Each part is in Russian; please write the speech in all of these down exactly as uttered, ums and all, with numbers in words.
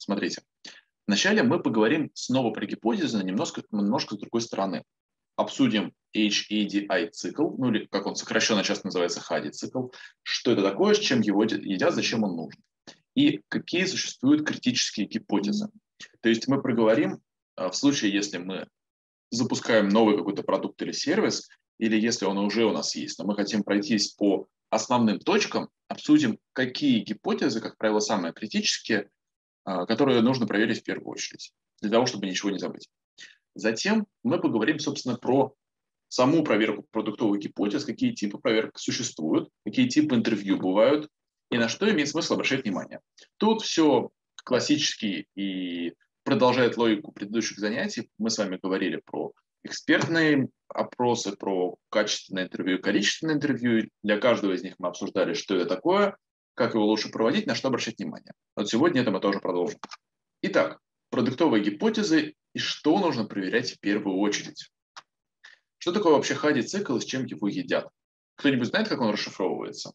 Смотрите, вначале мы поговорим снова про гипотезы, но немножко, немножко с другой стороны. Обсудим эйч эй ди ай-цикл, ну или как он сокращенно часто называется, Хади-цикл, что это такое, с чем его едят, зачем он нужен, и какие существуют критические гипотезы. То есть мы проговорим в случае, если мы запускаем новый какой-то продукт или сервис, или если он уже у нас есть, но мы хотим пройтись по основным точкам, обсудим, какие гипотезы, как правило, самые критические, которые нужно проверить в первую очередь, для того, чтобы ничего не забыть. Затем мы поговорим, собственно, про саму проверку продуктовых гипотез, какие типы проверок существуют, какие типы интервью бывают и на что имеет смысл обращать внимание. Тут все классически и продолжает логику предыдущих занятий. Мы с вами говорили про экспертные опросы, про качественное интервью и количественное интервью. Для каждого из них мы обсуждали, что это такое, как его лучше проводить, на что обращать внимание. Вот сегодня это мы тоже продолжим. Итак, продуктовые гипотезы и что нужно проверять в первую очередь. Что такое вообще Хади-цикл и с чем его едят? Кто-нибудь знает, как он расшифровывается?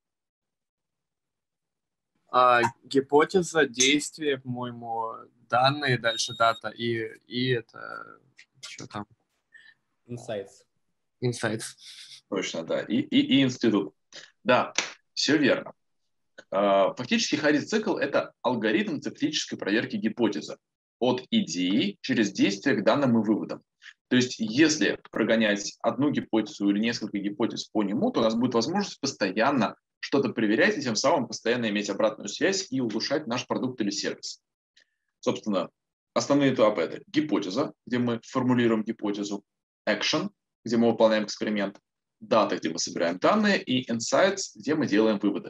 А, гипотеза, действие, по-моему, данные, дальше дата и, и это... Что там? Insights. Insights. Точно, да. И, и, и институт. Да, все верно. Фактически Хади-цикл – это алгоритм циклической проверки гипотезы от идеи через действие к данным и выводам. То есть если прогонять одну гипотезу или несколько гипотез по нему, то у нас будет возможность постоянно что-то проверять и тем самым постоянно иметь обратную связь и улучшать наш продукт или сервис. Собственно, основные этапы – это гипотеза, где мы формулируем гипотезу, action, где мы выполняем эксперимент, дата, где мы собираем данные, и insights, где мы делаем выводы.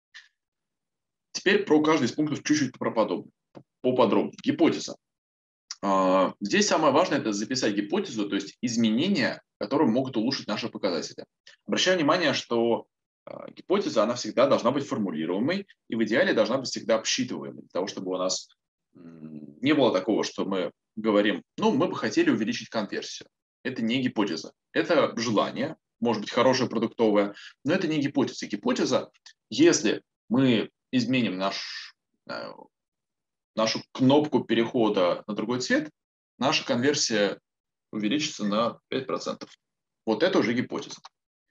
Теперь про каждый из пунктов чуть-чуть поподробнее. Гипотеза. Здесь самое важное – это записать гипотезу, то есть изменения, которые могут улучшить наши показатели. Обращаю внимание, что гипотеза, она всегда должна быть формулируемой и в идеале должна быть всегда обсчитываемой, для того, чтобы у нас не было такого, что мы говорим, ну, мы бы хотели увеличить конверсию. Это не гипотеза, это желание, может быть, хорошее продуктовое, но это не гипотеза. Гипотеза, если мы изменим наш, нашу кнопку перехода на другой цвет, наша конверсия увеличится на пять процентов. Вот это уже гипотеза.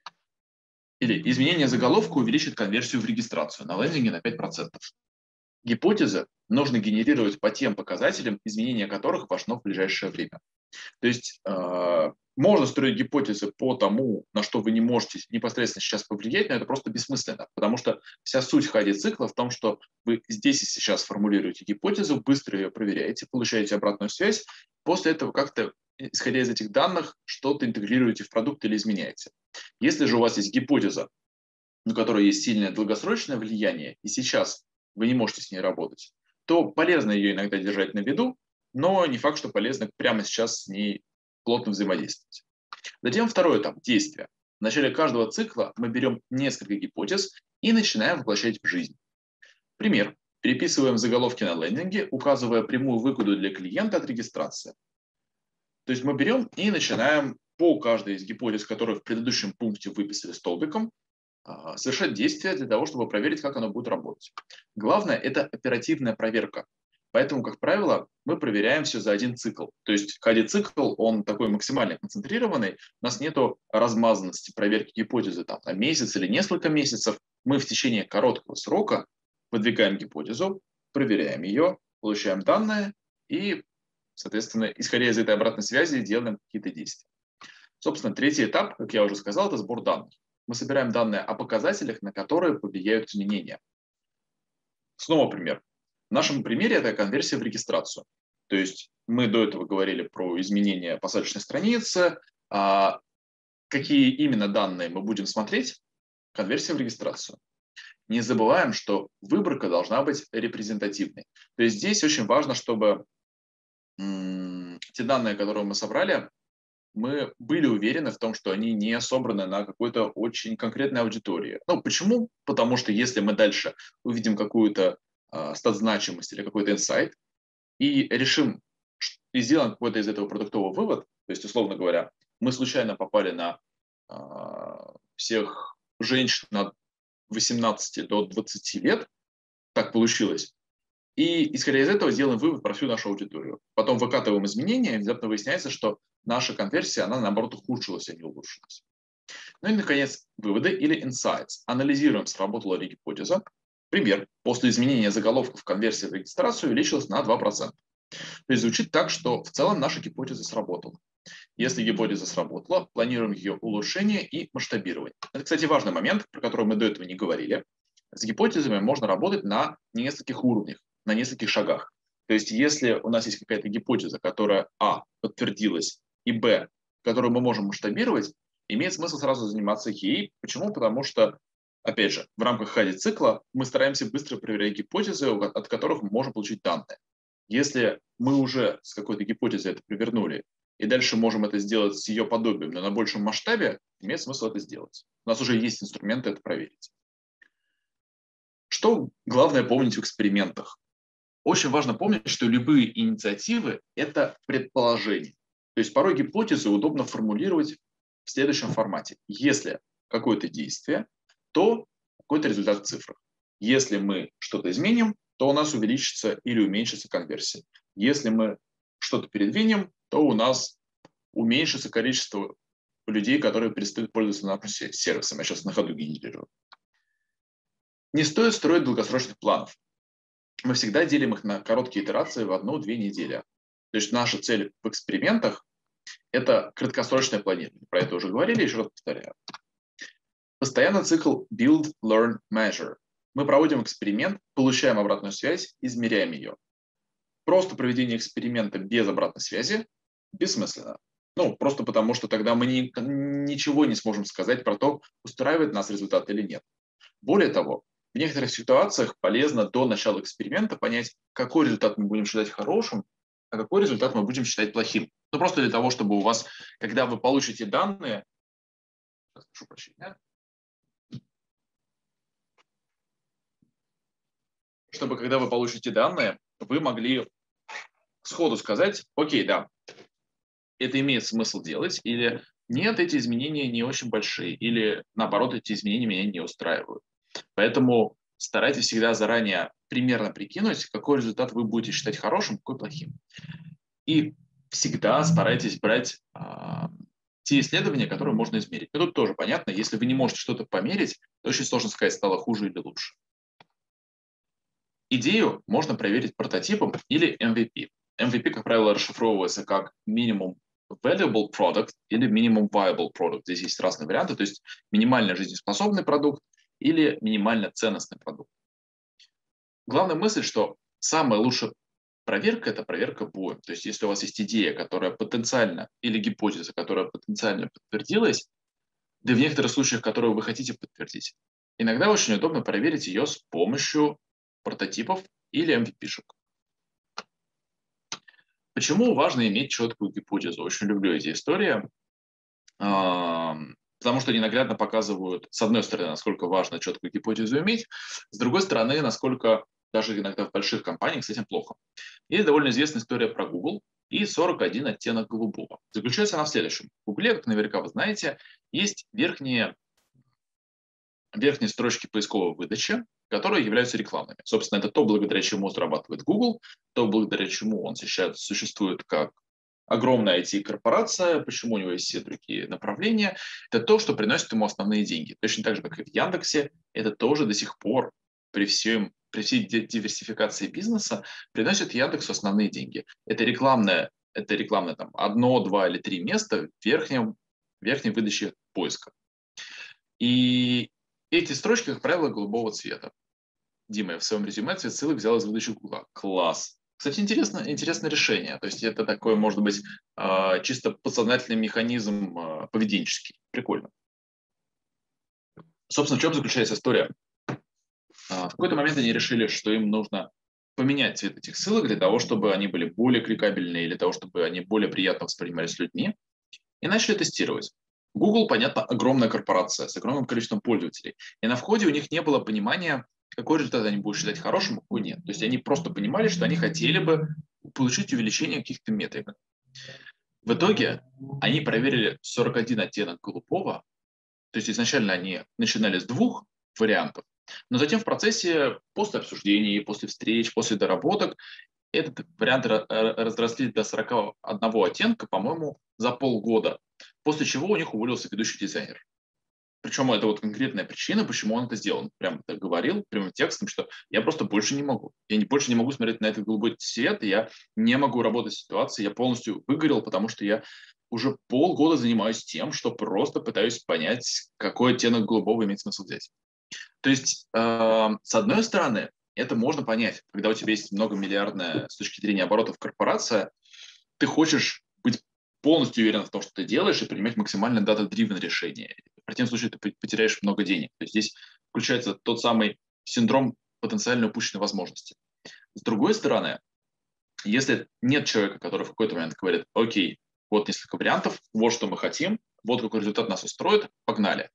Или изменение заголовка увеличит конверсию в регистрацию на лендинге на пять процентов. Гипотезы нужно генерировать по тем показателям, изменение которых важно в ближайшее время. То есть э, можно строить гипотезы по тому, на что вы не можете непосредственно сейчас повлиять, но это просто бессмысленно, потому что вся суть Хади-цикла в том, что вы здесь и сейчас формулируете гипотезу, быстро ее проверяете, получаете обратную связь, после этого как-то, исходя из этих данных, что-то интегрируете в продукт или изменяете. Если же у вас есть гипотеза, у которой есть сильное долгосрочное влияние, и сейчас вы не можете с ней работать, то полезно ее иногда держать на виду, но не факт, что полезно прямо сейчас с ней плотно взаимодействовать. Затем второй этап – действия. В начале каждого цикла мы берем несколько гипотез и начинаем воплощать в жизнь. Пример. Переписываем заголовки на лендинге, указывая прямую выгоду для клиента от регистрации. То есть мы берем и начинаем по каждой из гипотез, которые в предыдущем пункте выписали столбиком, совершать действия для того, чтобы проверить, как оно будет работать. Главное – это оперативная проверка. Поэтому, как правило, мы проверяем все за один цикл. То есть Хади-цикл, он такой максимально концентрированный, у нас нет размазанности проверки гипотезы там, на месяц или несколько месяцев. Мы в течение короткого срока выдвигаем гипотезу, проверяем ее, получаем данные и, соответственно, исходя из этой обратной связи, делаем какие-то действия. Собственно, третий этап, как я уже сказал, это сбор данных. Мы собираем данные о показателях, на которые повлияют изменения. Снова пример. В нашем примере это конверсия в регистрацию. То есть мы до этого говорили про изменения посадочной страницы, а какие именно данные мы будем смотреть? Конверсия в регистрацию. Не забываем, что выборка должна быть репрезентативной. То есть здесь очень важно, чтобы м- те данные, которые мы собрали, мы были уверены в том, что они не собраны на какой-то очень конкретной аудитории. Ну, почему? Потому что если мы дальше увидим какую-то э, стат-значимость или какой-то инсайт и решим, и сделаем какой-то из этого продуктовый вывод, то есть, условно говоря, мы случайно попали на э, всех женщин от восемнадцати до двадцати лет, так получилось, И, исходя из этого, делаем вывод про всю нашу аудиторию. Потом выкатываем изменения, и внезапно выясняется, что наша конверсия, она, наоборот, ухудшилась, а не улучшилась. Ну и, наконец, выводы или insights. Анализируем, сработала ли гипотеза. Пример. После изменения заголовков конверсия в регистрацию увеличилась на два процента. То есть звучит так, что в целом наша гипотеза сработала. Если гипотеза сработала, планируем ее улучшение и масштабирование. Это, кстати, важный момент, про который мы до этого не говорили. С гипотезами можно работать на нескольких уровнях, на нескольких шагах. То есть если у нас есть какая-то гипотеза, которая а. подтвердилась, и б. которую мы можем масштабировать, имеет смысл сразу заниматься ей. Почему? Потому что, опять же, в рамках хади-цикла мы стараемся быстро проверять гипотезы, от которых мы можем получить данные. Если мы уже с какой-то гипотезой это провернули, и дальше можем это сделать с ее подобием, но на большем масштабе, имеет смысл это сделать. У нас уже есть инструменты это проверить. Что главное помнить в экспериментах? Очень важно помнить, что любые инициативы – это предположения. То есть порой гипотезы удобно формулировать в следующем формате. Если какое-то действие, то какой-то результат в цифрах. Если мы что-то изменим, то у нас увеличится или уменьшится конверсия. Если мы что-то передвинем, то у нас уменьшится количество людей, которые перестают пользоваться нашим сервисом. Я сейчас на ходу генерирую. Не стоит строить долгосрочных планов. Мы всегда делим их на короткие итерации в одну-две недели. То есть наша цель в экспериментах – это краткосрочное планирование. Про это уже говорили, еще раз повторяю. Постоянно цикл build, learn, measure. Мы проводим эксперимент, получаем обратную связь, измеряем ее. Просто проведение эксперимента без обратной связи бессмысленно. Ну, просто потому, что тогда мы ни, ничего не сможем сказать про то, устраивает нас результат или нет. Более того, в некоторых ситуациях полезно до начала эксперимента понять, какой результат мы будем считать хорошим, а какой результат мы будем считать плохим. Ну, просто для того, чтобы у вас, когда вы получите данные, прошу прощения, чтобы когда вы получите данные, вы могли сходу сказать, окей, да, это имеет смысл делать, или нет, эти изменения не очень большие, или наоборот, эти изменения меня не устраивают. Поэтому старайтесь всегда заранее примерно прикинуть, какой результат вы будете считать хорошим, какой плохим. И всегда старайтесь брать а, те исследования, которые можно измерить. Но тут тоже понятно, если вы не можете что-то померить, то очень сложно сказать, стало хуже или лучше. Идею можно проверить прототипом или эм ви пи. эм ви пи, как правило, расшифровывается как Minimum Valuable Product или Minimum Viable Product. Здесь есть разные варианты, то есть минимально жизнеспособный продукт или минимально ценностный продукт. Главная мысль, что самая лучшая проверка – это проверка боем. То есть если у вас есть идея, которая потенциально, или гипотеза, которая потенциально подтвердилась, да и в некоторых случаях, которую вы хотите подтвердить, иногда очень удобно проверить ее с помощью прототипов или эм ви пи-шек. Почему важно иметь четкую гипотезу? Очень люблю эти истории, потому что они наглядно показывают, с одной стороны, насколько важно четкую гипотезу иметь, с другой стороны, насколько даже иногда в больших компаниях с этим плохо. Есть довольно известная история про Google и сорок один оттенок голубого. Заключается она в следующем. В Google, как наверняка вы знаете, есть верхние, верхние строчки поисковой выдачи, которые являются рекламными. Собственно, это то, благодаря чему зарабатывает Google, то, благодаря чему он сейчас существует как огромная ай ти-корпорация, почему у него есть все другие направления. Это то, что приносит ему основные деньги. Точно так же, как и в Яндексе, это тоже до сих пор при, всем, при всей диверсификации бизнеса приносит Яндексу основные деньги. Это рекламное, это рекламное там, одно, два или три места в верхнем, верхней выдаче поиска. И эти строчки, как правило, голубого цвета. Дима, я в своем резюме цвет ссылок взял из выдачи Google. Класс. Кстати, интересно, интересное решение. То есть это такой, может быть, чисто подсознательный механизм поведенческий. Прикольно. Собственно, в чем заключается история? В какой-то момент они решили, что им нужно поменять цвет этих ссылок для того, чтобы они были более кликабельные, или для того, чтобы они более приятно воспринимались людьми, и начали тестировать. Google, понятно, огромная корпорация с огромным количеством пользователей. И на входе у них не было понимания, какой результат они будут считать хорошим, а какой нет. То есть они просто понимали, что они хотели бы получить увеличение каких-то метрик. В итоге они проверили сорок один оттенок голубого. То есть изначально они начинали с двух вариантов, Но затем в процессе, после обсуждений, после встреч, после доработок, этот вариант разросли до сорока одного оттенка, по-моему, за полгода, после чего у них уволился ведущий дизайнер. Причем это вот конкретная причина, почему он это сделал. Он прям это говорил прямым текстом, что я просто больше не могу. Я не, больше не могу смотреть на этот голубой цвет, и я не могу работать в ситуации, я полностью выгорел, потому что я уже полгода занимаюсь тем, что просто пытаюсь понять, какой оттенок голубого имеет смысл взять. То есть, э, с одной стороны, это можно понять, когда у тебя есть многомиллиардная с точки зрения оборотов корпорация, ты хочешь быть полностью уверен в том, что ты делаешь, и принимать максимально data-driven решения. В противном случае ты потеряешь много денег. То есть здесь включается тот самый синдром потенциально упущенной возможности. С другой стороны, если нет человека, который в какой-то момент говорит: окей, вот несколько вариантов, вот что мы хотим, вот какой результат нас устроит, погнали,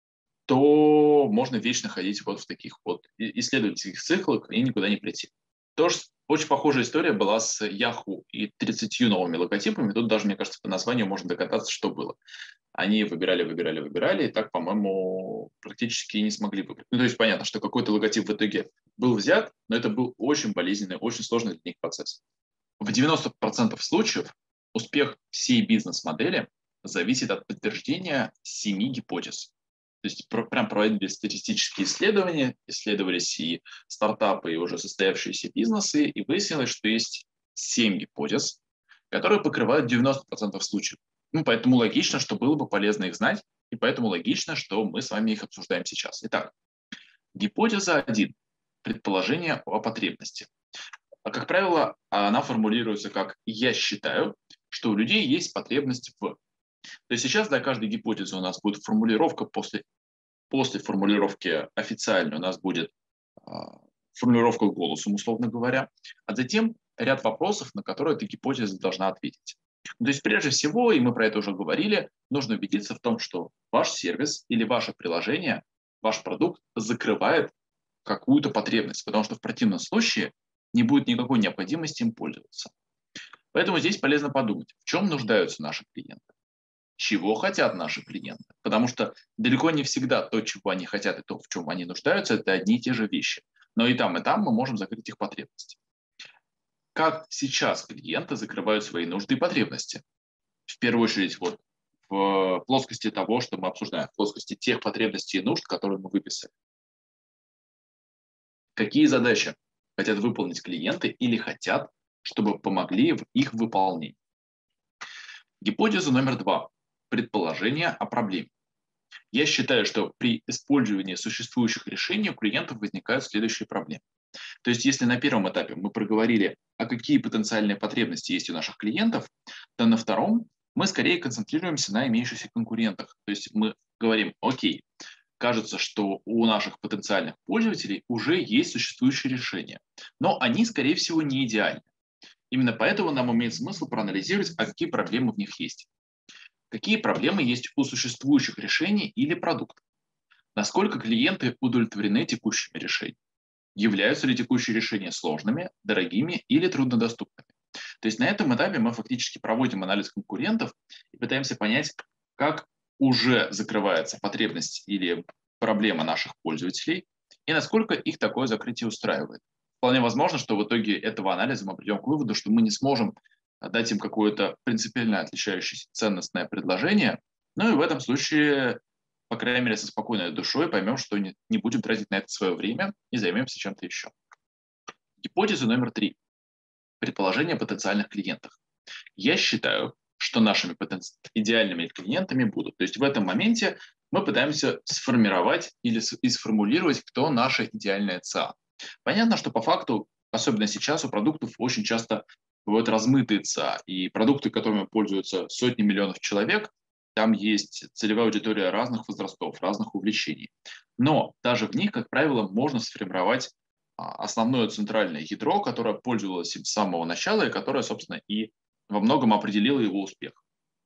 то можно вечно ходить вот в таких вот исследовательских циклах и никуда не прийти. Тоже очень похожая история была с Yahoo и тридцатью новыми логотипами. Тут даже, мне кажется, по названию можно догадаться, что было. Они выбирали, выбирали, выбирали, и так, по-моему, практически не смогли выбрать. Ну, то есть понятно, что какой-то логотип в итоге был взят, но это был очень болезненный, очень сложный для них процесс. В девяноста процентах случаев успех всей бизнес-модели зависит от подтверждения семи гипотез. То есть прям проводили статистические исследования, исследовались и стартапы, и уже состоявшиеся бизнесы, и выяснилось, что есть семь гипотез, которые покрывают девяносто процентов случаев. Ну, поэтому логично, что было бы полезно их знать, и поэтому логично, что мы с вами их обсуждаем сейчас. Итак, гипотеза один. Предположение о потребности. А, как правило, она формулируется как «я считаю, что у людей есть потребность в». То есть сейчас для каждой гипотезы у нас будет формулировка, после, после формулировки официальной у нас будет э, формулировка голосом, условно говоря, а затем ряд вопросов, на которые эта гипотеза должна ответить. То есть прежде всего, и мы про это уже говорили, нужно убедиться в том, что ваш сервис или ваше приложение, ваш продукт закрывает какую-то потребность, потому что в противном случае не будет никакой необходимости им пользоваться. Поэтому здесь полезно подумать, в чем нуждаются наши клиенты, чего хотят наши клиенты, потому что далеко не всегда то, чего они хотят, и то, в чем они нуждаются, это одни и те же вещи. Но и там, и там мы можем закрыть их потребности. Как сейчас клиенты закрывают свои нужды и потребности? В первую очередь вот в плоскости того, что мы обсуждаем, в плоскости тех потребностей и нужд, которые мы выписали. Какие задачи хотят выполнить клиенты или хотят, чтобы помогли в их выполнении? Гипотеза номер два. Предположение о проблеме. Я считаю, что при использовании существующих решений у клиентов возникают следующие проблемы. То есть если на первом этапе мы проговорили, а какие потенциальные потребности есть у наших клиентов, то на втором мы скорее концентрируемся на имеющихся конкурентах. То есть мы говорим: окей, кажется, что у наших потенциальных пользователей уже есть существующие решения, но они, скорее всего, не идеальны. Именно поэтому нам имеет смысл проанализировать, а какие проблемы в них есть. Какие проблемы есть у существующих решений или продуктов? Насколько клиенты удовлетворены текущими решениями? Являются ли текущие решения сложными, дорогими или труднодоступными? То есть на этом этапе мы фактически проводим анализ конкурентов и пытаемся понять, как уже закрывается потребность или проблема наших пользователей и насколько их такое закрытие устраивает. Вполне возможно, что в итоге этого анализа мы придем к выводу, что мы не сможем дать им какое-то принципиально отличающееся ценностное предложение, но и в этом случае, по крайней мере, со спокойной душой поймем, что не, не будем тратить на это свое время и займемся чем-то еще. Гипотеза номер три. Предположение о потенциальных клиентах. Я считаю, что нашими потенци... идеальными клиентами будут. То есть в этом моменте мы пытаемся сформировать или сформулировать, кто наша идеальная ЦА. Понятно, что по факту, особенно сейчас, у продуктов очень часто бывают размытые ЦА, и продукты, которыми пользуются сотни миллионов человек, там есть целевая аудитория разных возрастов, разных увлечений. Но даже в них, как правило, можно сформировать основное центральное ядро, которое пользовалось им с самого начала и которое, собственно, и во многом определило его успех.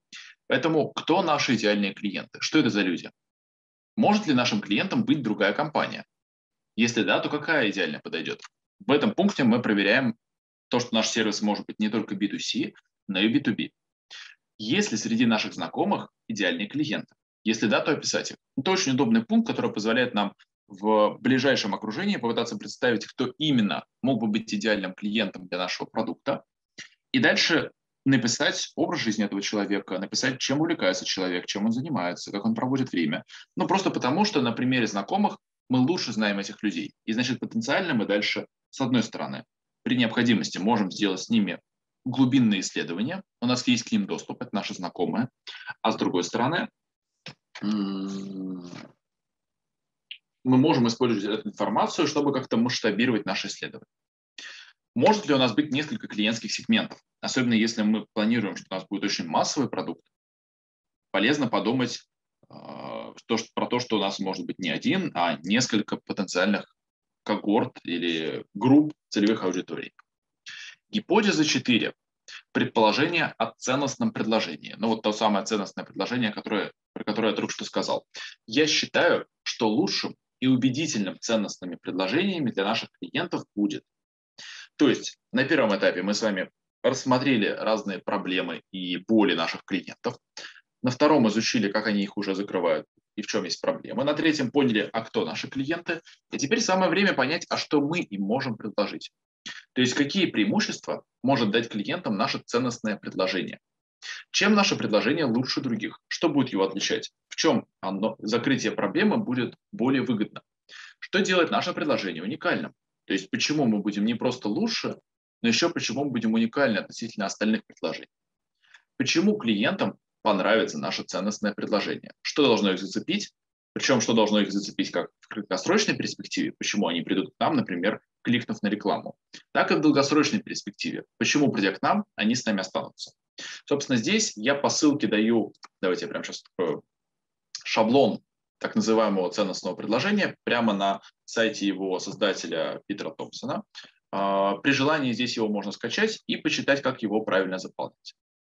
Поэтому кто наши идеальные клиенты? Что это за люди? Может ли нашим клиентам быть другая компания? Если да, то какая идеально подойдет? В этом пункте мы проверяем то, что наш сервис может быть не только би ту си, но и би ту би. Есть ли среди наших знакомых идеальные клиенты? Если да, то описать их. Это очень удобный пункт, который позволяет нам в ближайшем окружении, попытаться представить, кто именно мог бы быть идеальным клиентом для нашего продукта, и дальше написать образ жизни этого человека, написать, чем увлекается человек, чем он занимается, как он проводит время. Ну, просто потому, что на примере знакомых мы лучше знаем этих людей. И, значит, потенциально мы дальше, с одной стороны, при необходимости можем сделать с ними глубинные исследования, у нас есть к ним доступ, это наши знакомые, а с другой стороны, мы можем использовать эту информацию, чтобы как-то масштабировать наши исследования. Может ли у нас быть несколько клиентских сегментов? Особенно если мы планируем, что у нас будет очень массовый продукт, полезно подумать э, то, что, про то, что у нас может быть не один, а несколько потенциальных когорт или групп целевых аудиторий. Гипотеза четыре. Предположение о ценностном предложении. Ну вот то самое ценностное предложение, которое, про которое я только что сказал. Я считаю, что лучшим и убедительным ценностными предложениями для наших клиентов будет. То есть на первом этапе мы с вами рассмотрели разные проблемы и боли наших клиентов. На втором изучили, как они их уже закрывают и в чем есть проблемы. На третьем поняли, а кто наши клиенты. И теперь самое время понять, а что мы им можем предложить. То есть какие преимущества может дать клиентам наше ценностное предложение. Чем наше предложение лучше других? Что будет его отличать? В чем оно, закрытие проблемы будет более выгодно? Что делает наше предложение уникальным? То есть почему мы будем не просто лучше, но еще почему мы будем уникальны относительно остальных предложений. Почему клиентам понравится наше ценностное предложение? Что должно их зацепить? Причем, что должно их зацепить как в краткосрочной перспективе, почему они придут к нам, например, кликнув на рекламу, так и в долгосрочной перспективе, почему, придя к нам, они с нами останутся. Собственно, здесь я по ссылке даю, давайте я прямо сейчас открою, шаблон так называемого ценностного предложения прямо на сайте его создателя Питера Томпсона. При желании здесь его можно скачать и почитать, как его правильно заполнять.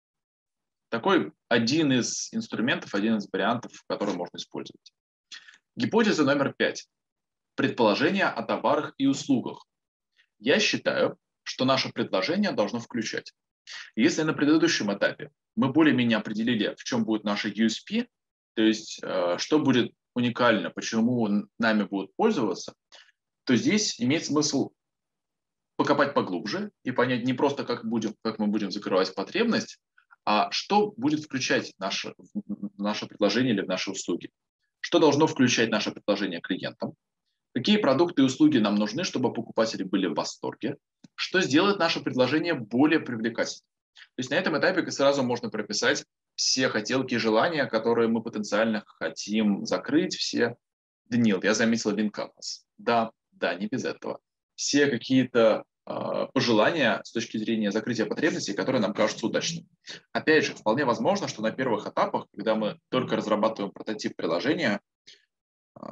Такой один из инструментов, один из вариантов, который можно использовать. Гипотеза номер пять. Предположение о товарах и услугах. Я считаю, что наше предложение должно включать. Если на предыдущем этапе мы более-менее определили, в чем будет наше ю эс пи, то есть что будет уникально, почему нами будут пользоваться, то здесь имеет смысл покопать поглубже и понять не просто, как, будем, как мы будем закрывать потребность, а что будет включать наше, наше предложение или наши услуги. Что должно включать наше предложение клиентам? Какие продукты и услуги нам нужны, чтобы покупатели были в восторге? Что сделает наше предложение более привлекательным? То есть на этом этапе сразу можно прописать все хотелки и желания, которые мы потенциально хотим закрыть, все. Даниил, я заметил Винкампас. Да, да, не без этого. Все какие-то э, пожелания с точки зрения закрытия потребностей, которые нам кажутся удачными. Опять же, вполне возможно, что на первых этапах, когда мы только разрабатываем прототип приложения, э,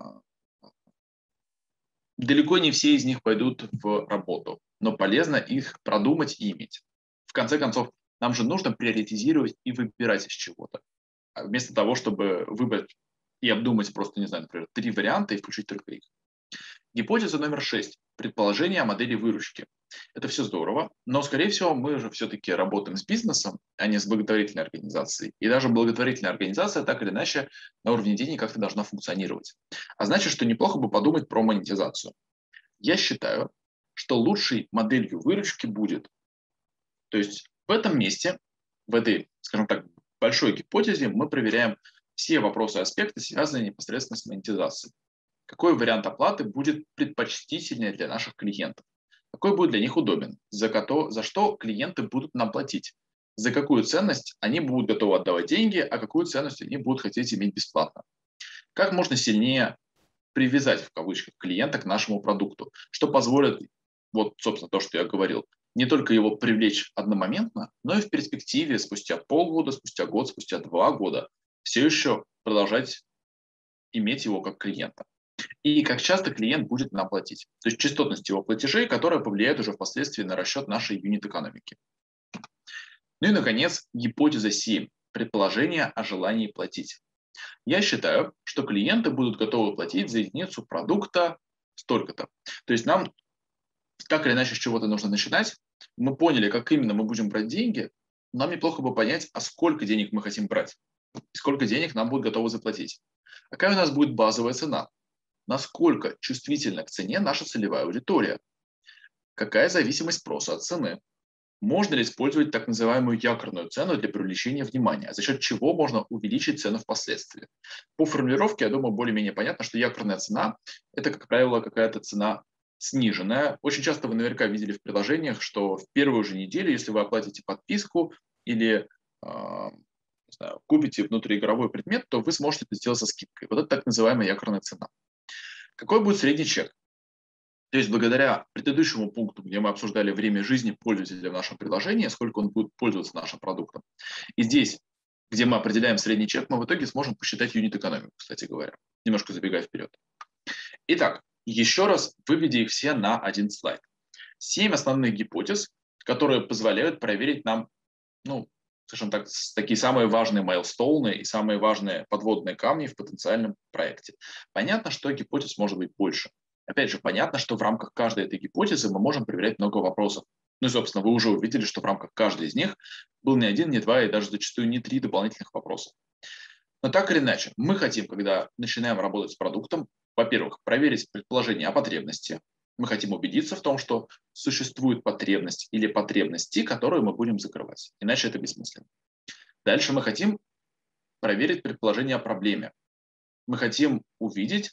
далеко не все из них пойдут в работу, но полезно их продумать и иметь. В конце концов, нам же нужно приоритизировать и выбирать из чего-то. Вместо того, чтобы выбрать и обдумать просто, не знаю, например, три варианта и включить только их. Гипотеза номер шесть. Предположение о модели выручки. Это все здорово, но, скорее всего, мы же все-таки работаем с бизнесом, а не с благотворительной организацией. И даже благотворительная организация так или иначе на уровне денег как-то должна функционировать. А значит, что неплохо бы подумать про монетизацию. Я считаю, что лучшей моделью выручки будет. То есть в этом месте, в этой, скажем так, большой гипотезе мы проверяем все вопросы и аспекты, связанные непосредственно с монетизацией. Какой вариант оплаты будет предпочтительнее для наших клиентов? Какой будет для них удобен? За, кото, за что клиенты будут нам платить? За какую ценность они будут готовы отдавать деньги, а какую ценность они будут хотеть иметь бесплатно? Как можно сильнее привязать, в кавычках, клиента к нашему продукту, что позволит, вот, собственно, то, что я говорил, не только его привлечь одномоментно, но и в перспективе спустя полгода, спустя год, спустя два года все еще продолжать иметь его как клиента. И как часто клиент будет нам платить. То есть частотность его платежей, которая повлияет уже впоследствии на расчет нашей юнит-экономики. Ну и, наконец, гипотеза семь. Предположение о желании платить. Я считаю, что клиенты будут готовы платить за единицу продукта столько-то. То есть нам так или иначе с чего-то нужно начинать. Мы поняли, как именно мы будем брать деньги. Нам неплохо бы понять, а сколько денег мы хотим брать. И сколько денег нам будут готовы заплатить. Какая у нас будет базовая цена? насколько чувствительна к цене наша целевая аудитория, какая зависимость спроса от цены, можно ли использовать так называемую якорную цену для привлечения внимания, за счет чего можно увеличить цену впоследствии. По формулировке, я думаю, более-менее понятно, что якорная цена – это, как правило, какая-то цена сниженная. Очень часто вы наверняка видели в приложениях, что в первую же неделю, если вы оплатите подписку или э, не знаю, купите внутриигровой предмет, то вы сможете это сделать со скидкой. Вот это так называемая якорная цена. Какой будет средний чек? То есть благодаря предыдущему пункту, где мы обсуждали время жизни пользователя в нашем приложении, сколько он будет пользоваться нашим продуктом, и здесь, где мы определяем средний чек, мы в итоге сможем посчитать юнит-экономику, кстати говоря, немножко забегая вперед. Итак, еще раз выведя их все на один слайд. Семь основных гипотез, которые позволяют проверить нам, ну, скажем так, такие самые важные майлстоуны и самые важные подводные камни в потенциальном проекте. Понятно, что гипотез может быть больше. Опять же, понятно, что в рамках каждой этой гипотезы мы можем проверять много вопросов. Ну и, собственно, вы уже увидели, что в рамках каждой из них был не один, не два и даже зачастую не три дополнительных вопроса. Но так или иначе, мы хотим, когда начинаем работать с продуктом, во-первых, проверить предположение о потребности. Мы хотим убедиться в том, что существует потребность или потребности, которые мы будем закрывать. Иначе это бессмысленно. Дальше мы хотим проверить предположение о проблеме. Мы хотим увидеть,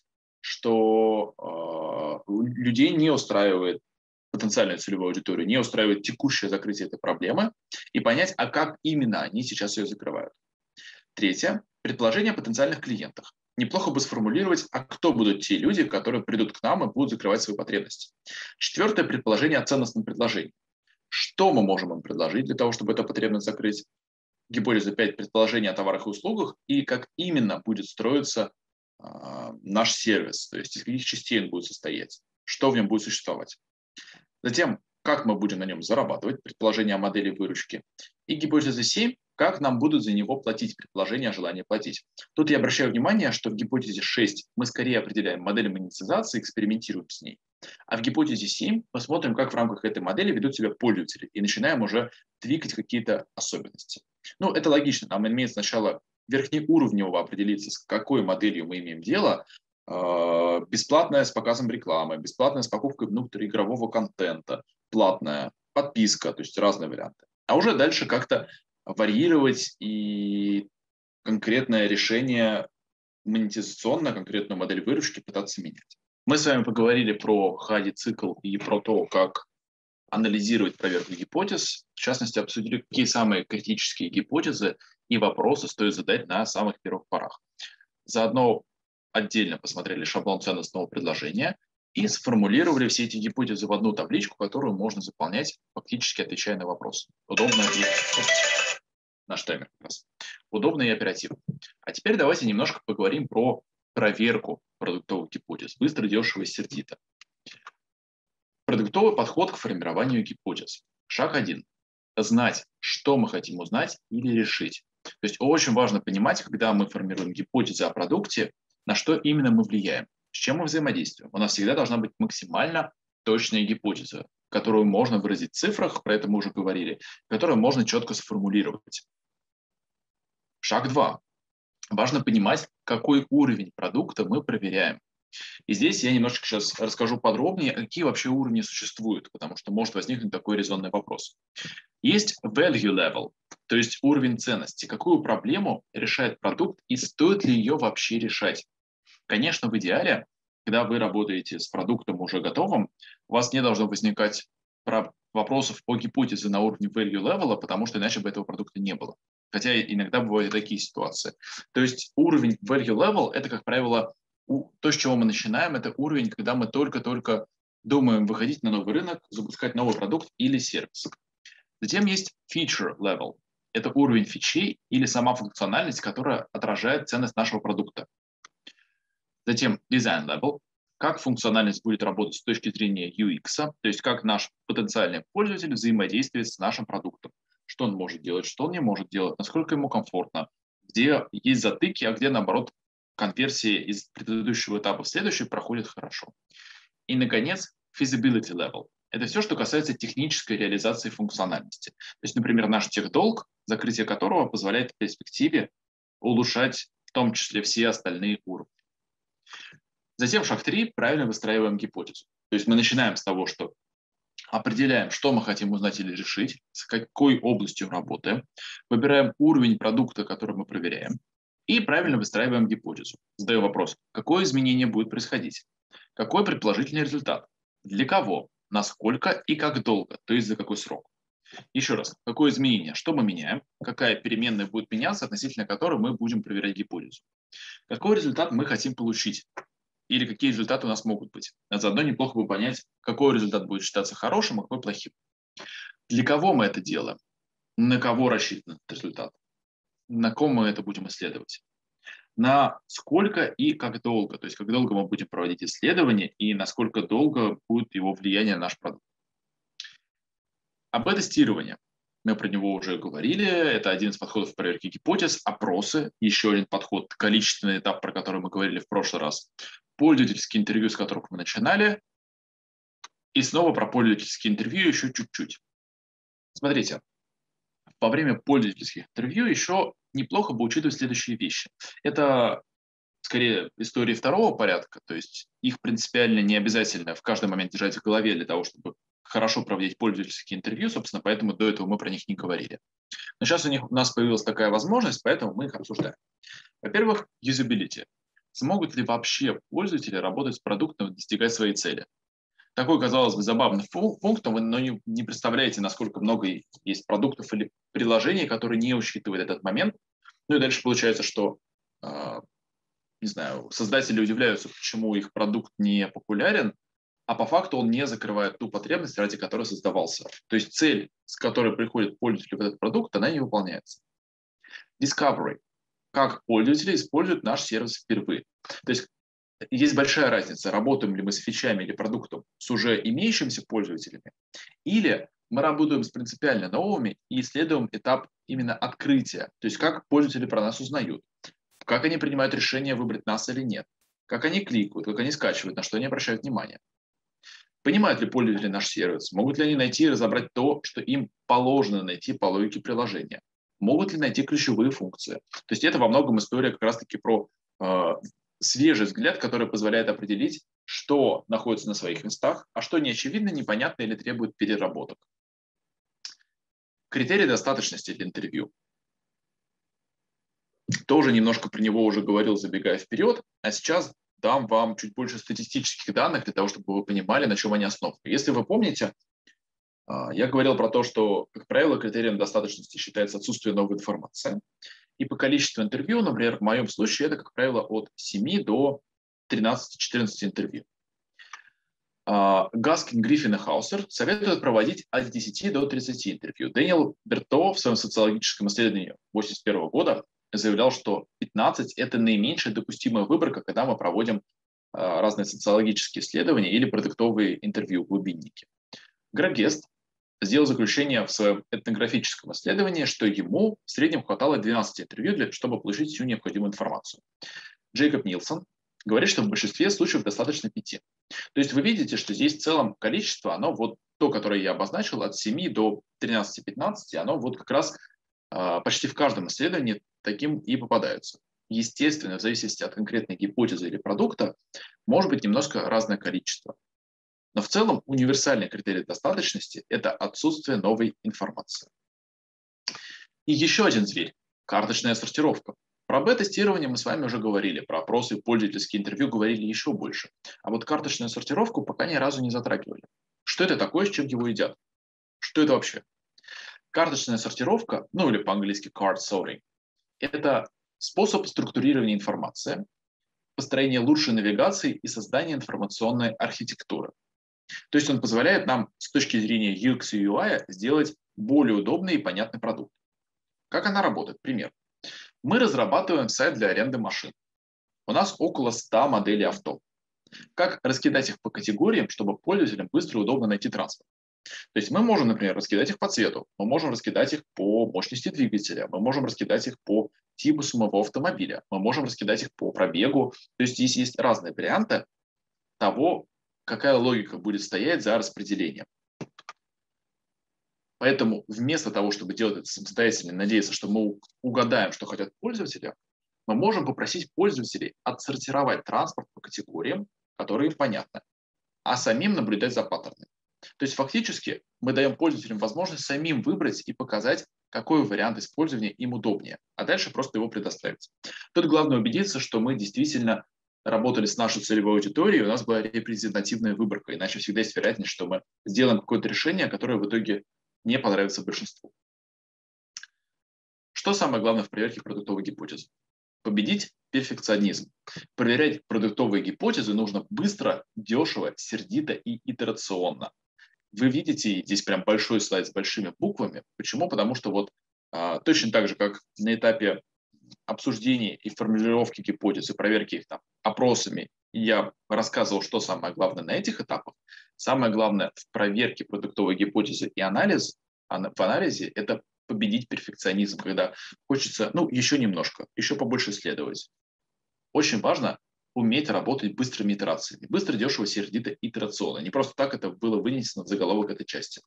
что э, людей не устраивает потенциальную целевую аудиторию, не устраивает текущее закрытие этой проблемы, и понять, а как именно они сейчас ее закрывают. Третье. Предположение о потенциальных клиентах. Неплохо бы сформулировать, а кто будут те люди, которые придут к нам и будут закрывать свои потребности. Четвертое. Предположение о ценностном предложении. Что мы можем им предложить для того, чтобы эту потребность закрыть? Гипотеза пять. Предположение о товарах и услугах и как именно будет строиться э, наш сервис, то есть из каких частей он будет состоять, что в нем будет существовать. Затем, как мы будем на нем зарабатывать, предположение о модели выручки. И гипотеза семь, как нам будут за него платить, предположение о желании платить. Тут я обращаю внимание, что в гипотезе шесть мы скорее определяем модель монетизации, экспериментируем с ней. А в гипотезе семь мы смотрим, как в рамках этой модели ведут себя пользователи, и начинаем уже твикать какие-то особенности. Ну, это логично, нам имеет сначала верхнеуровнево определиться, с какой моделью мы имеем дело, бесплатная с показом рекламы, бесплатная с покупкой внутриигрового контента, платная, подписка, то есть разные варианты. А уже дальше как-то варьировать и конкретное решение монетизационно, конкретную модель выручки пытаться менять. Мы с вами поговорили про хади-цикл и про то, как анализировать проверку гипотез. В частности, обсудили, какие самые критические гипотезы и вопросы стоит задать на самых первых порах. Заодно отдельно посмотрели шаблон ценностного предложения и сформулировали все эти гипотезы в одну табличку, которую можно заполнять, фактически отвечая на вопросы. Удобно и... Наш таймер как раз. Удобно и оперативно. А теперь давайте немножко поговорим про проверку продуктовых гипотез. Быстро, дешево и сердито. Продуктовый подход к формированию гипотез. Шаг один. Знать, что мы хотим узнать или решить. То есть очень важно понимать, когда мы формируем гипотезы о продукте, на что именно мы влияем, с чем мы взаимодействуем. У нас всегда должна быть максимально точная гипотеза, которую можно выразить в цифрах, про это мы уже говорили, которую можно четко сформулировать. Шаг два. Важно понимать, какой уровень продукта мы проверяем. И здесь я немножечко сейчас расскажу подробнее, какие вообще уровни существуют, потому что может возникнуть такой резонный вопрос. Есть value level, то есть уровень ценности. Какую проблему решает продукт и стоит ли ее вообще решать? Конечно, в идеале, когда вы работаете с продуктом уже готовым, у вас не должно возникать вопросов по гипотезе на уровне value level, потому что иначе бы этого продукта не было. Хотя иногда бывают и такие ситуации. То есть уровень value level – это, как правило, то, с чего мы начинаем, это уровень, когда мы только-только думаем выходить на новый рынок, запускать новый продукт или сервис. Затем есть feature level. Это уровень фичей или сама функциональность, которая отражает ценность нашего продукта. Затем design level. Как функциональность будет работать с точки зрения ю экс, то есть как наш потенциальный пользователь взаимодействует с нашим продуктом. Что он может делать, что он не может делать, насколько ему комфортно, где есть затыки, а где, наоборот, конверсия из предыдущего этапа в следующий проходит хорошо. И, наконец, feasibility level. Это все, что касается технической реализации функциональности. То есть, например, наш техдолг, закрытие которого позволяет в перспективе улучшать в том числе все остальные уровни. Затем шаг три – правильно выстраиваем гипотезу. То есть мы начинаем с того, что определяем, что мы хотим узнать или решить, с какой областью работаем, выбираем уровень продукта, который мы проверяем, и правильно выстраиваем гипотезу. Задаем вопрос, какое изменение будет происходить, какой предположительный результат, для кого, насколько и как долго, то есть за какой срок. Еще раз, какое изменение, что мы меняем, какая переменная будет меняться, относительно которой мы будем проверять гипотезу. Какой результат мы хотим получить или какие результаты у нас могут быть. А заодно неплохо бы понять, какой результат будет считаться хорошим, а какой плохим. Для кого мы это делаем, на кого рассчитан этот результат, на ком мы это будем исследовать, на сколько и как долго, то есть как долго мы будем проводить исследования и насколько долго будет его влияние на наш продукт. эй би тестирование. Мы про него уже говорили. Это один из подходов проверки гипотез. Опросы. Еще один подход, количественный этап, про который мы говорили в прошлый раз. Пользовательские интервью, с которых мы начинали. И снова про пользовательские интервью еще чуть-чуть. Смотрите. Во время пользовательских интервью еще неплохо бы учитывать следующие вещи. Это скорее истории второго порядка. То есть их принципиально не обязательно в каждый момент держать в голове для того, чтобы хорошо проводить пользовательские интервью, собственно, поэтому до этого мы про них не говорили. Но сейчас у, них, у нас появилась такая возможность, поэтому мы их обсуждаем. Во-первых, юзабилити. Смогут ли вообще пользователи работать с продуктом и достигать своей цели? Такой, казалось бы, забавный пункт, но не, не представляете, насколько много есть продуктов или приложений, которые не учитывают этот момент. Ну и дальше получается, что э, не знаю, создатели удивляются, почему их продукт не популярен, а по факту он не закрывает ту потребность, ради которой создавался. То есть цель, с которой приходит пользователь в этот продукт, она не выполняется. Discovery. Как пользователи используют наш сервис впервые. То есть есть большая разница, работаем ли мы с фичами или продуктом с уже имеющимися пользователями, или мы работаем с принципиально новыми и исследуем этап именно открытия. То есть как пользователи про нас узнают, как они принимают решение, выбрать нас или нет, как они кликают, как они скачивают, на что они обращают внимание. Понимают ли пользователи наш сервис? Могут ли они найти и разобрать то, что им положено найти по логике приложения? Могут ли найти ключевые функции? То есть это во многом история как раз-таки про э, свежий взгляд, который позволяет определить, что находится на своих местах, а что не очевидно, непонятно или требует переработок. Критерий достаточности для интервью. Тоже немножко про него уже говорил, забегая вперед, а сейчас дам вам чуть больше статистических данных для того, чтобы вы понимали, на чем они основаны. Если вы помните, я говорил про то, что, как правило, критерием достаточности считается отсутствие новой информации. И по количеству интервью, например, в моем случае это, как правило, от семи до тринадцати-четырнадцати интервью. Гаскин, Гриффин и Хаусер советуют проводить от десяти до тридцати интервью. Дэниел Берто в своем социологическом исследовании тысяча девятьсот восемьдесят первого года заявлял, что пятнадцать – это наименьшая допустимая выборка, когда мы проводим разные социологические исследования или продуктовые интервью, глубинники. Грег Гест сделал заключение в своем этнографическом исследовании, что ему в среднем хватало двенадцати интервью, для, чтобы получить всю необходимую информацию. Джейкоб Нилсон говорит, что в большинстве случаев достаточно пяти. То есть вы видите, что здесь в целом количество, оно вот то, которое я обозначил, от семи до тринадцати-пятнадцати, оно вот как раз э, почти в каждом исследовании таким и попадаются. Естественно, в зависимости от конкретной гипотезы или продукта, может быть немножко разное количество. Но в целом универсальный критерий достаточности – это отсутствие новой информации. И еще один зверь – карточная сортировка. Про бета-тестирование мы с вами уже говорили, про опросы, пользовательские интервью говорили еще больше. А вот карточную сортировку пока ни разу не затрагивали. Что это такое, с чем его едят? Что это вообще? Карточная сортировка, ну или по-английски card sorting, это способ структурирования информации, построения лучшей навигации и создания информационной архитектуры. То есть он позволяет нам с точки зрения ю экс и ю ай сделать более удобный и понятный продукт. Как она работает? Пример. Мы разрабатываем сайт для аренды машин. У нас около ста моделей авто. Как раскидать их по категориям, чтобы пользователям быстро и удобно найти транспорт? То есть мы можем, например, раскидать их по цвету, мы можем раскидать их по мощности двигателя, мы можем раскидать их по типу самого автомобиля, мы можем раскидать их по пробегу. То есть здесь есть разные варианты того, какая логика будет стоять за распределением. Поэтому вместо того, чтобы делать это самостоятельно, надеяться, что мы угадаем, что хотят пользователи, мы можем попросить пользователей отсортировать транспорт по категориям, которые им понятны, а самим наблюдать за паттернами. То есть фактически мы даем пользователям возможность самим выбрать и показать, какой вариант использования им удобнее, а дальше просто его предоставить. Тут главное убедиться, что мы действительно работали с нашей целевой аудиторией, у нас была репрезентативная выборка, иначе всегда есть вероятность, что мы сделаем какое-то решение, которое в итоге не понравится большинству. Что самое главное в проверке продуктовой гипотезы? Победить перфекционизм. Проверять продуктовые гипотезы нужно быстро, дешево, сердито и итерационно. Вы видите здесь прям большой слайд с большими буквами. Почему? Потому что вот а, точно так же, как на этапе обсуждения и формулировки гипотез и проверки их там опросами, я рассказывал, что самое главное на этих этапах. Самое главное в проверке продуктовой гипотезы и анализ, в анализе – это победить перфекционизм, когда хочется, ну, еще немножко, еще побольше исследовать. Очень важно уметь работать быстрыми итерациями. Быстро, дешево, сердито, итерационно. Не просто так это было вынесено в заголовок этой части.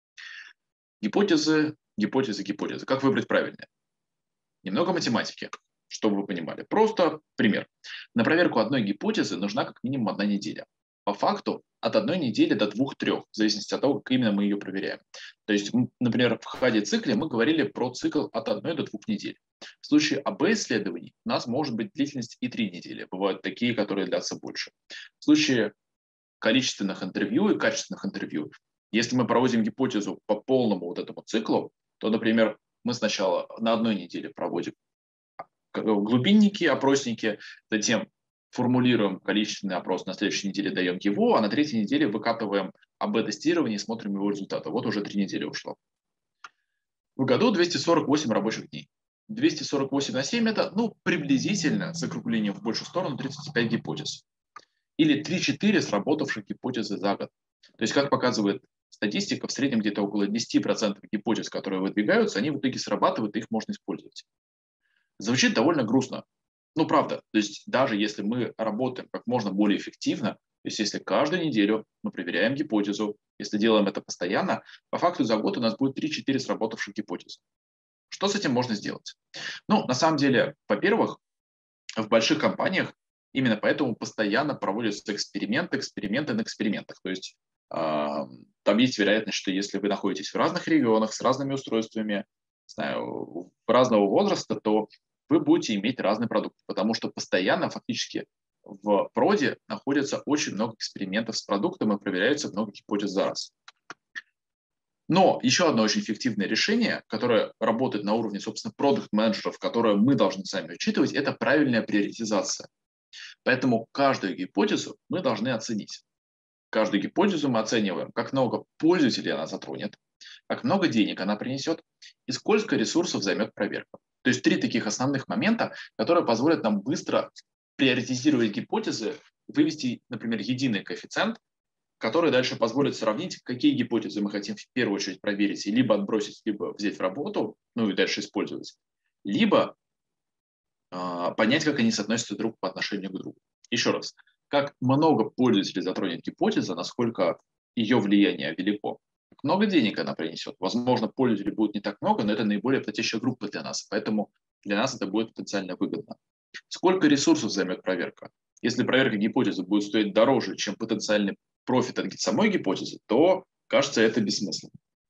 Гипотезы, гипотезы, гипотезы. Как выбрать правильное? Немного математики, чтобы вы понимали. Просто пример. На проверку одной гипотезы нужна как минимум одна неделя. По факту от одной недели до двух-трех, в зависимости от того, как именно мы ее проверяем. То есть, например, в хади-цикле мы говорили про цикл от одной до двух недель. В случае эй би-исследований у нас может быть длительность и три недели. Бывают такие, которые длятся больше. В случае количественных интервью и качественных интервью, если мы проводим гипотезу по полному вот этому циклу, то, например, мы сначала на одной неделе проводим глубинники, опросники, затем формулируем количественный опрос, на следующей неделе даем его, а на третьей неделе выкатываем эй би-тестирование и смотрим его результаты. Вот уже три недели ушло. В году двести сорок восемь рабочих дней. двести сорок восемь на семь – это, ну, приблизительно, с округлением в большую сторону, тридцать пять гипотез. Или три-четыре сработавших гипотезы за год. То есть, как показывает статистика, в среднем где-то около десять процентов гипотез, которые выдвигаются, они в итоге срабатывают, и их можно использовать. Звучит довольно грустно. Ну, правда. То есть, даже если мы работаем как можно более эффективно, то есть, если каждую неделю мы проверяем гипотезу, если делаем это постоянно, по факту за год у нас будет три-четыре сработавших гипотезы. Что с этим можно сделать? Ну, на самом деле, во-первых, в больших компаниях именно поэтому постоянно проводятся эксперименты, эксперименты на экспериментах. То есть, там есть вероятность, что если вы находитесь в разных регионах с разными устройствами, не знаю, разного возраста, то вы будете иметь разный продукт, потому что постоянно фактически в проде находится очень много экспериментов с продуктом и проверяются много гипотез за раз. Но еще одно очень эффективное решение, которое работает на уровне, собственно, продукт-менеджеров, которое мы должны сами учитывать, это правильная приоритизация. Поэтому каждую гипотезу мы должны оценить. Каждую гипотезу мы оцениваем, как много пользователей она затронет, как много денег она принесет и сколько ресурсов займет проверка. То есть три таких основных момента, которые позволят нам быстро приоритизировать гипотезы, вывести, например, единый коэффициент, который дальше позволит сравнить, какие гипотезы мы хотим в первую очередь проверить и либо отбросить, либо взять в работу, ну и дальше использовать, либо э, понять, как они соотносятся друг по отношению к другу. Еще раз, как много пользователей затронет гипотеза, насколько ее влияние велико. Как много денег она принесет. Возможно, пользователей будет не так много, но это наиболее платящая группа для нас, поэтому для нас это будет потенциально выгодно. Сколько ресурсов займет проверка? Если проверка гипотезы будет стоить дороже, чем потенциальный профит от самой гипотезы, то, кажется, это бессмысленно.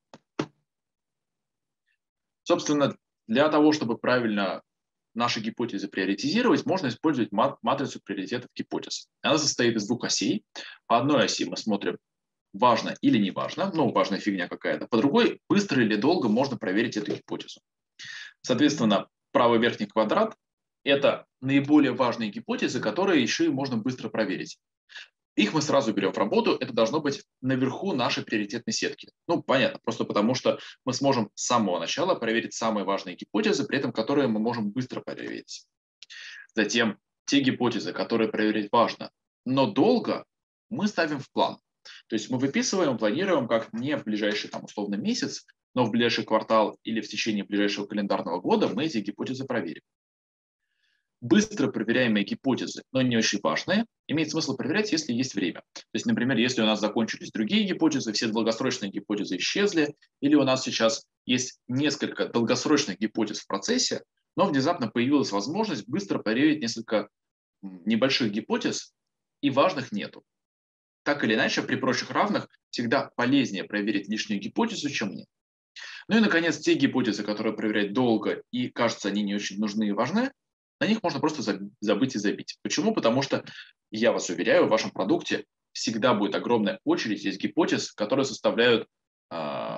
Собственно, для того, чтобы правильно наши гипотезы приоритизировать, можно использовать матрицу приоритетов гипотез. Она состоит из двух осей. По одной оси мы смотрим, важно или не важно, ну, важная фигня какая-то. По другой, быстро или долго можно проверить эту гипотезу. Соответственно, правый верхний квадрат – это наиболее важные гипотезы, которые еще и можно быстро проверить. Их мы сразу берем в работу, это должно быть наверху нашей приоритетной сетки. Ну, понятно, просто потому что мы сможем с самого начала проверить самые важные гипотезы, при этом которые мы можем быстро проверить. Затем те гипотезы, которые проверить важно, но долго, мы ставим в план. То есть мы выписываем, планируем, как не в ближайший, там, условно, месяц, но в ближайший квартал или в течение ближайшего календарного года мы эти гипотезы проверим. Быстро проверяемые гипотезы, но не очень важные, имеет смысл проверять, если есть время. То есть, например, если у нас закончились другие гипотезы, все долгосрочные гипотезы исчезли, или у нас сейчас есть несколько долгосрочных гипотез в процессе, но внезапно появилась возможность быстро проверить несколько небольших гипотез, и важных нету. Так или иначе, при прочих равных всегда полезнее проверить лишнюю гипотезу, чем нет. Ну и, наконец, те гипотезы, которые проверять долго и, кажется, они не очень нужны и важны, на них можно просто забыть и забить. Почему? Потому что, я вас уверяю, в вашем продукте всегда будет огромная очередь из гипотез, которые составляют э,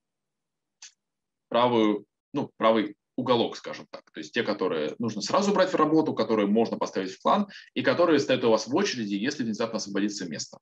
правую, ну, правый уголок, скажем так. То есть те, которые нужно сразу брать в работу, которые можно поставить в план, и которые стоят у вас в очереди, если внезапно освободится место.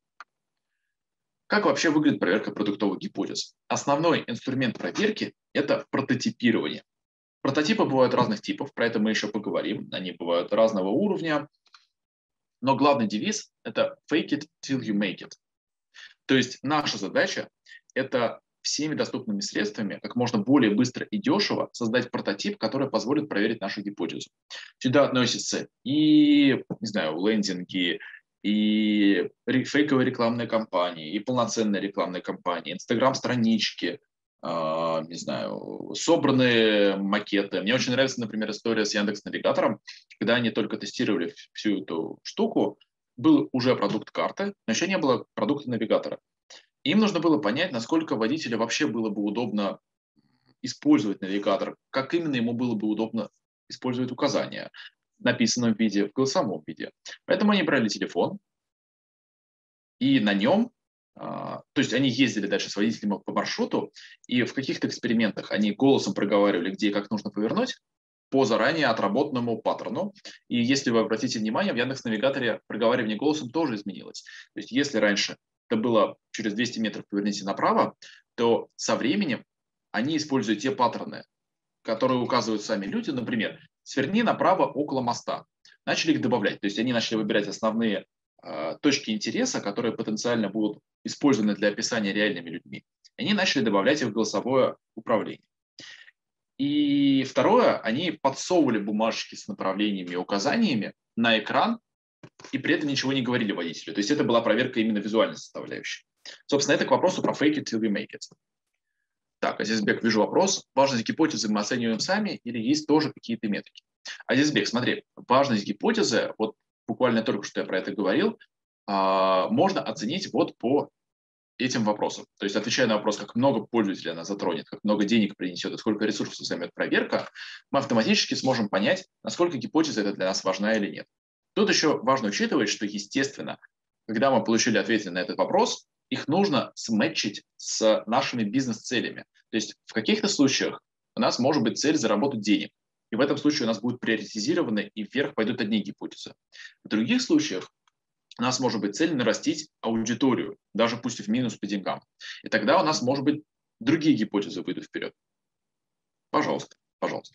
Как вообще выглядит проверка продуктовых гипотез? Основной инструмент проверки – это прототипирование. Прототипы бывают разных типов, про это мы еще поговорим. Они бывают разного уровня. Но главный девиз – это fake it till you make it. То есть наша задача – это всеми доступными средствами как можно более быстро и дешево создать прототип, который позволит проверить нашу гипотезу. Сюда относятся и, не знаю, лендинги, и фейковые рекламные кампании, и полноценные рекламные кампании, инстаграм-странички, э, не знаю, собранные макеты. Мне очень нравится, например, история с Яндекс.Навигатором, когда они только тестировали всю эту штуку, был уже продукт карты, но еще не было продукта навигатора. Им нужно было понять, насколько водителю вообще было бы удобно использовать навигатор, как именно ему было бы удобно использовать указания в написанном виде, в голосовом виде. Поэтому они брали телефон, и на нем, то есть они ездили дальше с водителем по маршруту, и в каких-то экспериментах они голосом проговаривали, где и как нужно повернуть, по заранее отработанному паттерну. И если вы обратите внимание, в Яндекс.Навигаторе проговаривание голосом тоже изменилось. То есть если раньше это было через двести метров поверните направо, то со временем они используют те паттерны, которые указывают сами люди. Например, сверни направо около моста. Начали их добавлять. То есть они начали выбирать основные э, точки интереса, которые потенциально будут использованы для описания реальными людьми. Они начали добавлять их в голосовое управление. И второе, они подсовывали бумажки с направлениями и указаниями на экран, и при этом ничего не говорили водителю. То есть это была проверка именно визуальной составляющей. Собственно, это к вопросу про fake it till you make it. Так, Азизбек, вижу вопрос. Важность гипотезы мы оцениваем сами или есть тоже какие-то метрики? Азизбек, смотри, важность гипотезы, вот буквально только что я про это говорил, можно оценить вот по этим вопросам. То есть, отвечая на вопрос, как много пользователей она затронет, как много денег принесет и сколько ресурсов займет проверка, мы автоматически сможем понять, насколько гипотеза это для нас важна или нет. Тут еще важно учитывать, что, естественно, когда мы получили ответы на этот вопрос, их нужно сметчить с нашими бизнес-целями. То есть в каких-то случаях у нас может быть цель заработать денег, и в этом случае у нас будут приоритизированы и вверх пойдут одни гипотезы. В других случаях у нас может быть цель нарастить аудиторию, даже пусть и в минус по деньгам. И тогда у нас, может быть, другие гипотезы выйдут вперед. Пожалуйста, пожалуйста.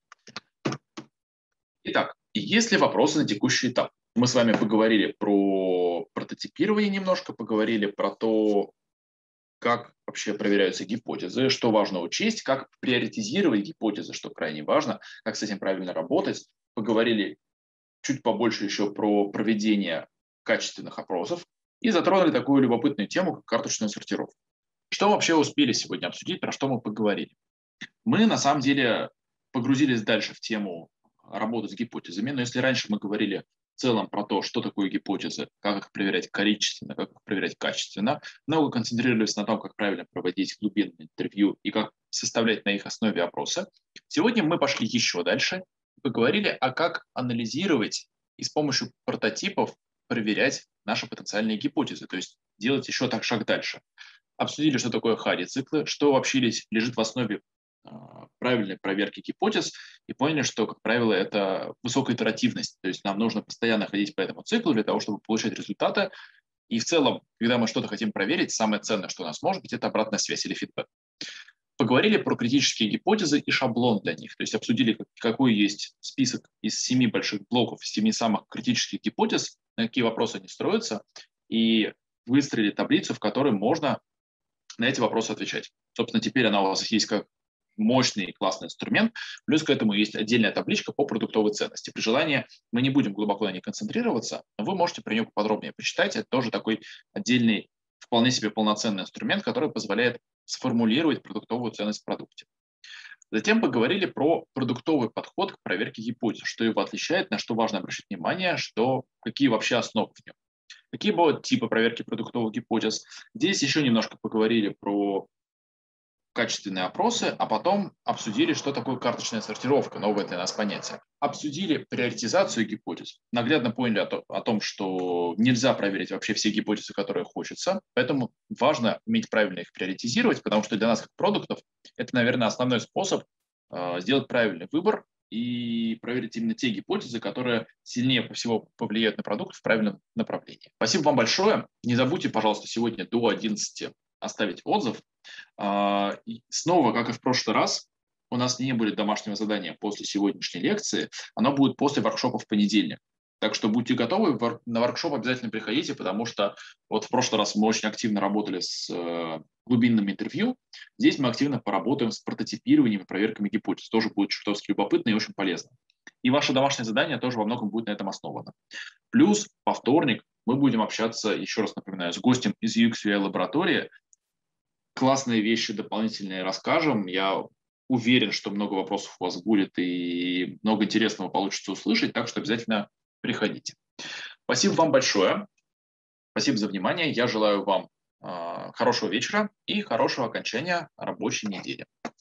Итак, есть ли вопросы на текущий этап? Мы с вами поговорили про прототипирование немножко, поговорили про то, как вообще проверяются гипотезы, что важно учесть, как приоритизировать гипотезы, что крайне важно, как с этим правильно работать. Поговорили чуть побольше еще про проведение качественных опросов и затронули такую любопытную тему, как карточную сортировку. Что вообще успели сегодня обсудить, про что мы поговорили? Мы на самом деле погрузились дальше в тему работы с гипотезами, но если раньше мы говорили в целом про то, что такое гипотезы, как их проверять количественно, как их проверять качественно, много концентрировались на том, как правильно проводить глубинные интервью и как составлять на их основе опросы. Сегодня мы пошли еще дальше и поговорили о как анализировать и с помощью прототипов проверять наши потенциальные гипотезы, то есть делать еще так шаг дальше. Обсудили, что такое хари-циклы, что вообще лежит в основе э, правильной проверки гипотез, и поняли, что, как правило, это высокая итеративность, то есть нам нужно постоянно ходить по этому циклу для того, чтобы получать результаты, и в целом, когда мы что-то хотим проверить, самое ценное, что у нас может быть, это обратная связь или фидбэк. Поговорили про критические гипотезы и шаблон для них, то есть обсудили, какой есть список из семи больших блоков, семи самых критических гипотез, на какие вопросы они строятся, и выстроили таблицу, в которой можно на эти вопросы отвечать. Собственно, теперь она у вас есть как мощный и классный инструмент, плюс к этому есть отдельная табличка по продуктовой ценности. При желании мы не будем глубоко на ней концентрироваться, но вы можете про нее подробнее почитать. Это тоже такой отдельный, вполне себе полноценный инструмент, который позволяет сформулировать продуктовую ценность в продукте. Затем поговорили про продуктовый подход к проверке гипотез, что его отличает, на что важно обращать внимание, что, какие вообще основы в нем. Какие бывают типы проверки продуктовых гипотез. Здесь еще немножко поговорили про качественные опросы, а потом обсудили, что такое карточная сортировка, новое для нас понятие. Обсудили приоритизацию гипотез, наглядно поняли о, то, о том, что нельзя проверить вообще все гипотезы, которые хочется, поэтому важно уметь правильно их приоритизировать, потому что для нас, как продуктов, это, наверное, основной способ э, сделать правильный выбор и проверить именно те гипотезы, которые сильнее всего повлияют на продукт в правильном направлении. Спасибо вам большое. Не забудьте, пожалуйста, сегодня до одиннадцати оставить отзыв. И снова, как и в прошлый раз, у нас не будет домашнего задания после сегодняшней лекции, оно будет после воркшопа в понедельник. Так что будьте готовы, на воркшоп обязательно приходите, потому что вот в прошлый раз мы очень активно работали с глубинным интервью, здесь мы активно поработаем с прототипированием и проверками гипотез. Тоже будет чертовски любопытно и очень полезно. И ваше домашнее задание тоже во многом будет на этом основано. Плюс во вторник мы будем общаться, еще раз напоминаю, с гостем из ю экс ю ай-лаборатории. Классные вещи дополнительные расскажем. Я уверен, что много вопросов у вас будет и много интересного получится услышать, так что обязательно приходите. Спасибо вам большое. Спасибо за внимание. Я желаю вам э, хорошего вечера и хорошего окончания рабочей недели.